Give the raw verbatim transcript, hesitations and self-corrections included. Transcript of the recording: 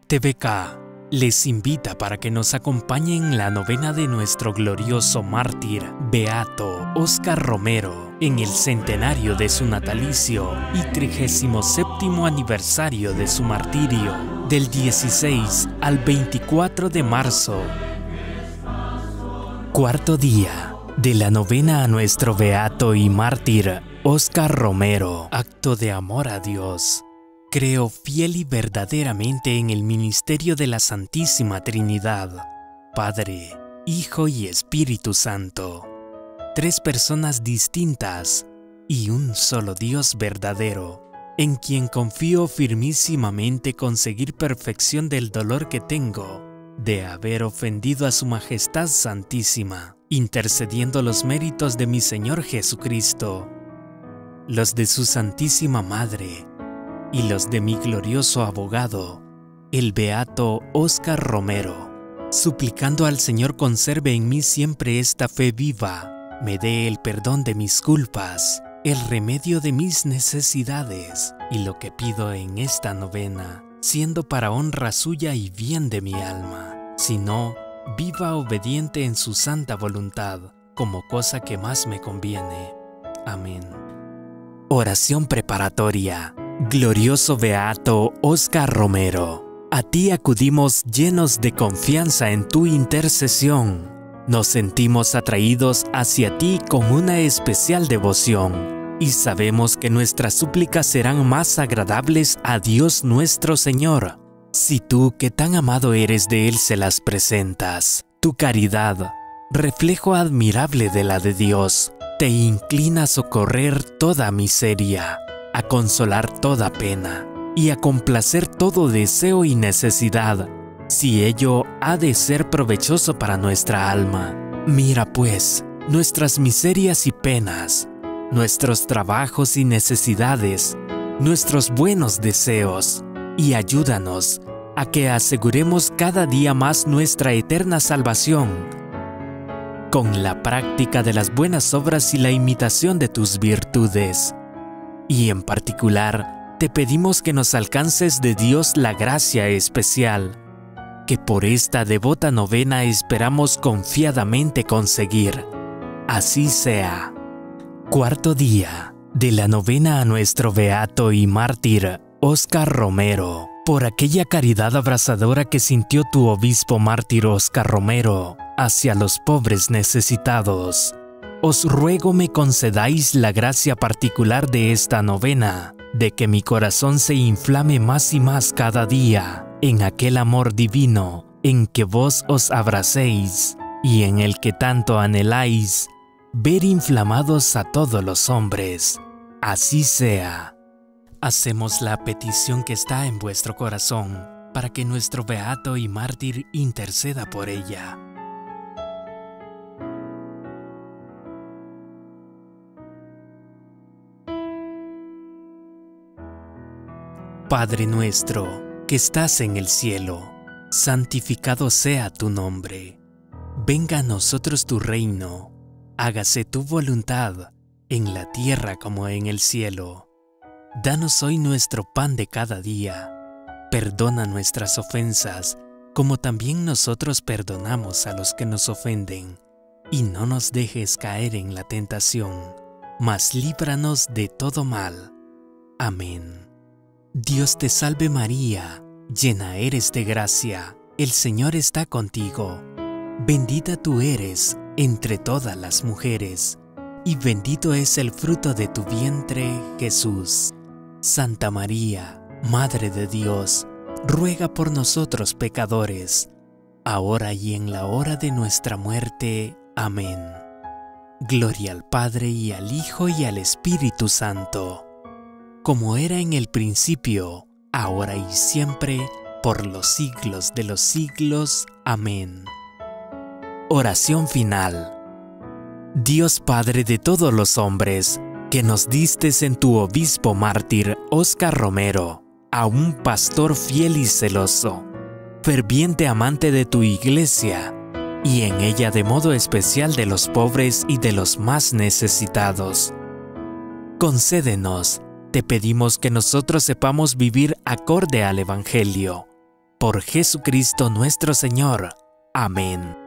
T V K les invita para que nos acompañen en la novena de nuestro glorioso mártir beato Óscar Romero en el centenario de su natalicio y trigésimo séptimo aniversario de su martirio, del dieciséis al veinticuatro de marzo. Cuarto día de la novena a nuestro beato y mártir Óscar Romero. Acto de amor a Dios. Creo fiel y verdaderamente en el ministerio de la Santísima Trinidad, Padre, Hijo y Espíritu Santo, tres personas distintas y un solo Dios verdadero, en quien confío firmísimamente conseguir perfección del dolor que tengo de haber ofendido a su Majestad Santísima, intercediendo los méritos de mi Señor Jesucristo, los de su Santísima Madre, y los de mi glorioso abogado, el beato Óscar Romero, suplicando al Señor conserve en mí siempre esta fe viva, me dé el perdón de mis culpas, el remedio de mis necesidades, y lo que pido en esta novena, siendo para honra suya y bien de mi alma, sino viva obediente en su santa voluntad, como cosa que más me conviene. Amén. Oración preparatoria. Glorioso beato Óscar Romero, a ti acudimos llenos de confianza en tu intercesión. Nos sentimos atraídos hacia ti con una especial devoción y sabemos que nuestras súplicas serán más agradables a Dios nuestro Señor si tú, que tan amado eres de Él, se las presentas. Tu caridad, reflejo admirable de la de Dios, te inclina a socorrer toda miseria, a consolar toda pena y a complacer todo deseo y necesidad, si ello ha de ser provechoso para nuestra alma. Mira pues nuestras miserias y penas, nuestros trabajos y necesidades, nuestros buenos deseos, y ayúdanos a que aseguremos cada día más nuestra eterna salvación, con la práctica de las buenas obras y la imitación de tus virtudes. Y en particular, te pedimos que nos alcances de Dios la gracia especial, que por esta devota novena esperamos confiadamente conseguir. Así sea. Cuarto día de la novena a nuestro beato y mártir Óscar Romero. Por aquella caridad abrasadora que sintió tu obispo mártir Óscar Romero hacia los pobres necesitados, os ruego me concedáis la gracia particular de esta novena, de que mi corazón se inflame más y más cada día en aquel amor divino en que vos os abracéis y en el que tanto anheláis ver inflamados a todos los hombres. Así sea. Hacemos la petición que está en vuestro corazón para que nuestro beato y mártir interceda por ella. Padre nuestro, que estás en el cielo, santificado sea tu nombre. Venga a nosotros tu reino, hágase tu voluntad, en la tierra como en el cielo. Danos hoy nuestro pan de cada día. Perdona nuestras ofensas, como también nosotros perdonamos a los que nos ofenden. Y no nos dejes caer en la tentación, mas líbranos de todo mal. Amén. Dios te salve María, llena eres de gracia, el Señor está contigo. Bendita tú eres entre todas las mujeres, y bendito es el fruto de tu vientre, Jesús. Santa María, Madre de Dios, ruega por nosotros pecadores, ahora y en la hora de nuestra muerte. Amén. Gloria al Padre y al Hijo y al Espíritu Santo, como era en el principio, ahora y siempre, por los siglos de los siglos. Amén. Oración final. Dios Padre de todos los hombres, que nos distes en tu obispo mártir Óscar Romero, a un pastor fiel y celoso, ferviente amante de tu iglesia, y en ella de modo especial de los pobres y de los más necesitados. Concédenos, te pedimos, que nosotros sepamos vivir acorde al Evangelio, Por Jesucristo nuestro Señor. Amén.